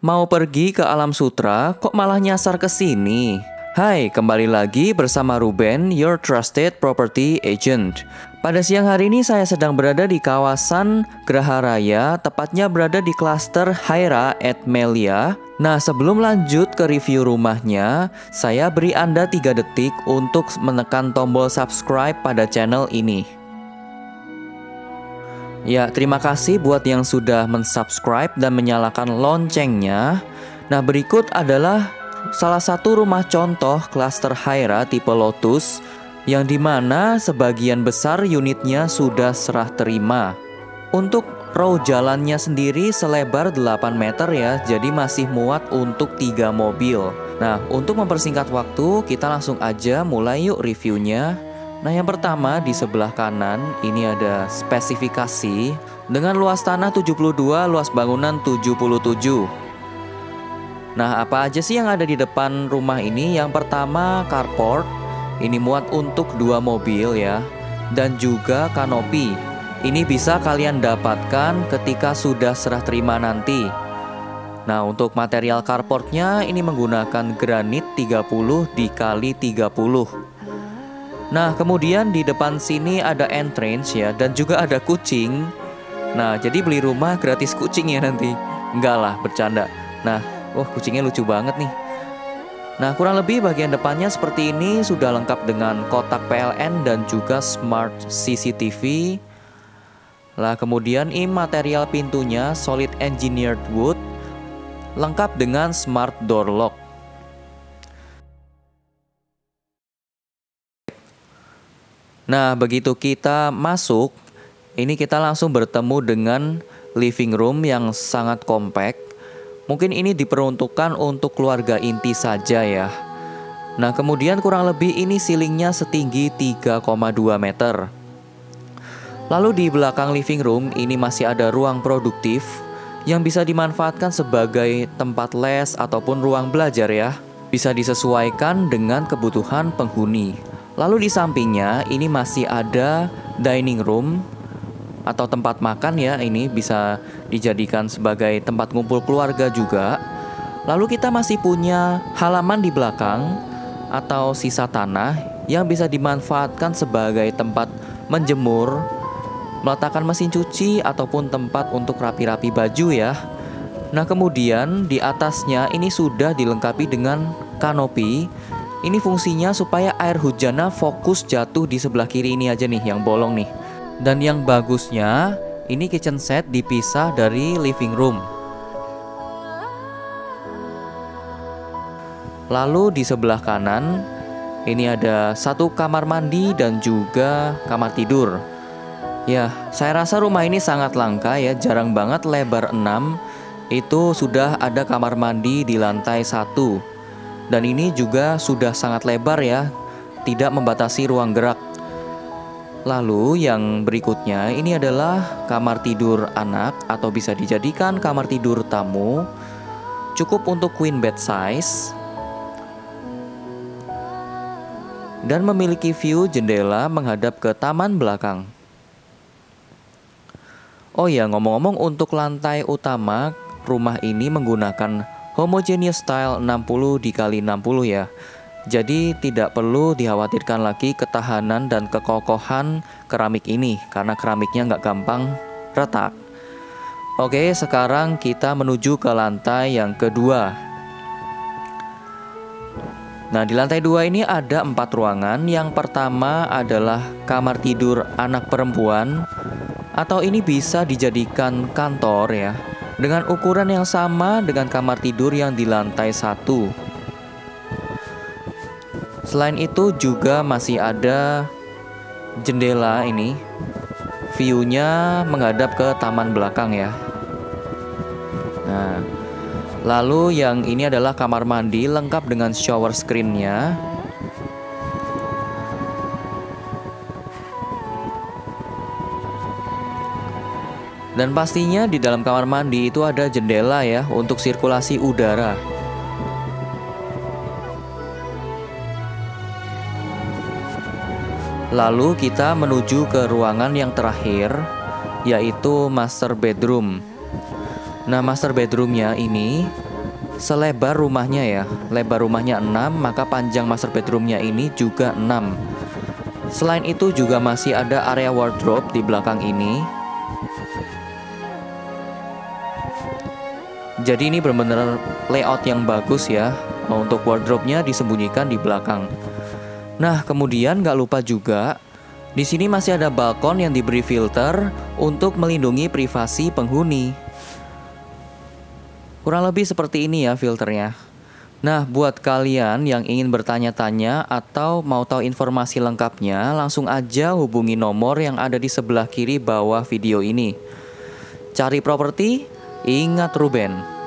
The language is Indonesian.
Mau pergi ke Alam Sutera, kok malah nyasar ke sini? Hai, kembali lagi bersama Ruben, your trusted property agent. Pada siang hari ini saya sedang berada di kawasan Geraha Raya, tepatnya berada di klaster Hyra at Melia. Nah, sebelum lanjut ke review rumahnya, saya beri Anda 3 detik untuk menekan tombol subscribe pada channel ini. Ya, terima kasih buat yang sudah mensubscribe dan menyalakan loncengnya. Nah, berikut adalah salah satu rumah contoh klaster Hyra tipe Lotus yang dimana sebagian besar unitnya sudah serah terima. Untuk row jalannya sendiri selebar 8 meter ya, jadi masih muat untuk 3 mobil. Nah, untuk mempersingkat waktu, kita langsung aja mulai yuk reviewnya. Nah, yang pertama di sebelah kanan ini ada spesifikasi dengan luas tanah 72, luas bangunan 77. Nah, apa aja sih yang ada di depan rumah ini? Yang pertama carport, ini muat untuk 2 mobil ya, dan juga kanopi. Ini bisa kalian dapatkan ketika sudah serah terima nanti. Nah, untuk material carportnya ini menggunakan granit 30 dikali 30. Nah, kemudian di depan sini ada entrance ya, dan juga ada kucing. Nah, jadi beli rumah gratis kucing ya nanti. Enggak lah, bercanda. Nah, wah kucingnya lucu banget nih. Nah, kurang lebih bagian depannya seperti ini, sudah lengkap dengan kotak PLN dan juga smart CCTV. Lah, kemudian ini material pintunya solid engineered wood, lengkap dengan smart door lock. Nah, begitu kita masuk, ini kita langsung bertemu dengan living room yang sangat kompak. Mungkin ini diperuntukkan untuk keluarga inti saja ya. Nah, kemudian kurang lebih ini ceilingnya setinggi 3,2 meter. Lalu di belakang living room ini masih ada ruang produktif yang bisa dimanfaatkan sebagai tempat les ataupun ruang belajar ya. Bisa disesuaikan dengan kebutuhan penghuni. Lalu di sampingnya ini masih ada dining room atau tempat makan ya, ini bisa dijadikan sebagai tempat ngumpul keluarga juga. Lalu kita masih punya halaman di belakang atau sisa tanah yang bisa dimanfaatkan sebagai tempat menjemur, meletakkan mesin cuci ataupun tempat untuk rapi-rapi baju ya. Nah, kemudian di atasnya ini sudah dilengkapi dengan kanopi. Ini fungsinya supaya air hujannya fokus jatuh di sebelah kiri ini aja nih yang bolong nih. Dan yang bagusnya ini kitchen set dipisah dari living room. Lalu di sebelah kanan ini ada satu kamar mandi dan juga kamar tidur. Ya, saya rasa rumah ini sangat langka ya, jarang banget lebar 6 itu sudah ada kamar mandi di lantai 1. Dan ini juga sudah sangat lebar ya, tidak membatasi ruang gerak. Lalu yang berikutnya ini adalah kamar tidur anak atau bisa dijadikan kamar tidur tamu. Cukup untuk queen bed size. Dan memiliki view jendela menghadap ke taman belakang. Oh ya, ngomong-ngomong untuk lantai utama, rumah ini menggunakan homogeneous style 60 dikali 60 ya. Jadi tidak perlu dikhawatirkan lagi ketahanan dan kekokohan keramik ini, karena keramiknya nggak gampang retak. Oke, sekarang kita menuju ke lantai yang kedua. Nah, di lantai 2 ini ada 4 ruangan. Yang pertama adalah kamar tidur anak perempuan, atau ini bisa dijadikan kantor ya, dengan ukuran yang sama dengan kamar tidur yang di lantai 1. Selain itu juga masih ada jendela ini. View-nya menghadap ke taman belakang ya. Nah, lalu yang ini adalah kamar mandi lengkap dengan shower screen-nya. Dan pastinya di dalam kamar mandi itu ada jendela ya untuk sirkulasi udara. Lalu kita menuju ke ruangan yang terakhir, yaitu master bedroom. Nah, master bedroomnya ini selebar rumahnya ya. Lebar rumahnya 6, maka panjang master bedroomnya ini juga 6. Selain itu juga masih ada area wardrobe di belakang ini. Jadi ini benar-benar layout yang bagus ya. Untuk wardrobe-nya disembunyikan di belakang. Nah, kemudian gak lupa juga di sini masih ada balkon yang diberi filter untuk melindungi privasi penghuni. Kurang lebih seperti ini ya filternya. Nah, buat kalian yang ingin bertanya-tanya atau mau tahu informasi lengkapnya, langsung aja hubungi nomor yang ada di sebelah kiri bawah video ini. Cari properti, ingat Ruben.